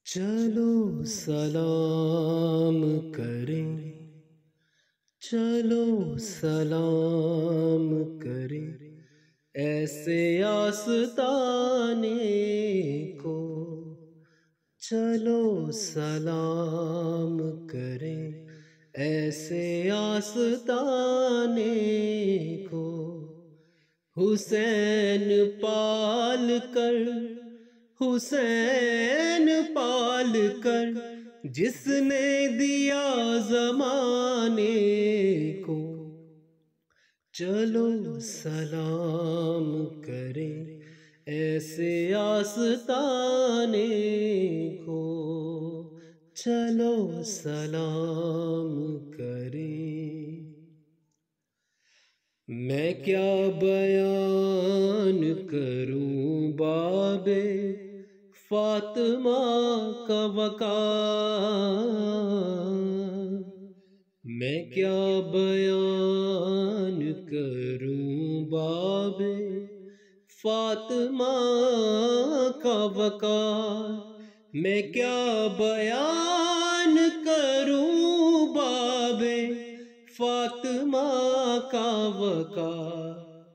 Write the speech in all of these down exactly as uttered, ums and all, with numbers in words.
چلو سلام کریں، چلو سلام کریں ایسے آستانے کو، چلو سلام کریں ایسے آستانے کو، حسین پال کر حسین پال کر جس نے دیا زمانے کو، چلو سلام کریں ایسے آستانے کو، چلو سلام کریں۔ میں کیا بیان کروں باب فاطمہ کا وقار، میں کیا بیان کروں باب فاطمہ کا وقار، میں کیا بیان کروں باب فاطمہ کا وقار،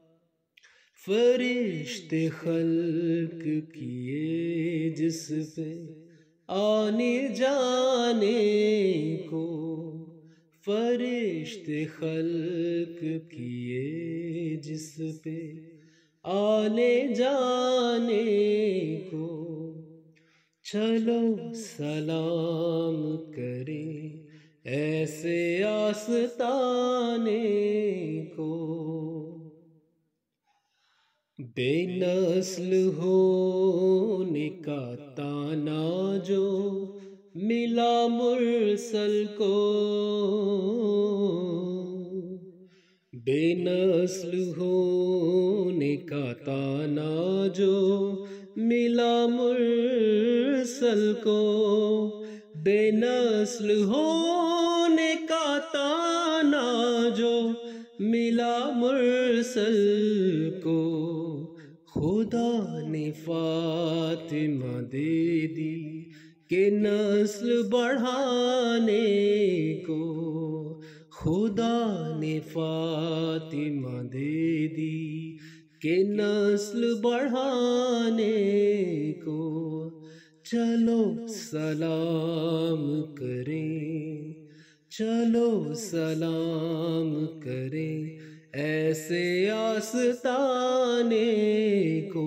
فرشتے خلق کیے جس پہ آنے جانے کو، فرشتے خلق کیے جس پہ آنے جانے کو، چلو سلام کریں ایسے آستانے کو، بے نسل ہونے کا تانا جو ملا مرسل کو، بے نسل ہونے کا تانا جو ملا مرسل کو، بے نسل ہونے کا تانا جو ملا مرسل کو، خدا نے فاطمہ دے دی کہ نسل بڑھانے کو، خدا نے فاطمہ دے دی کہ نسل بڑھانے کو، چلو سلام کریں، چلو سلام کریں ایسے آستانے کو،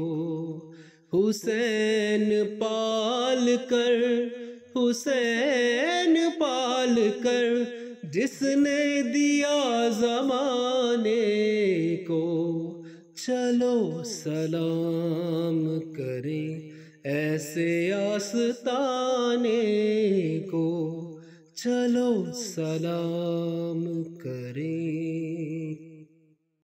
حسین پال کر حسین پال کر جس نے دیا زمانے کو، چلو سلام کریں ایسے آستانے کو، چلو سلام کریں۔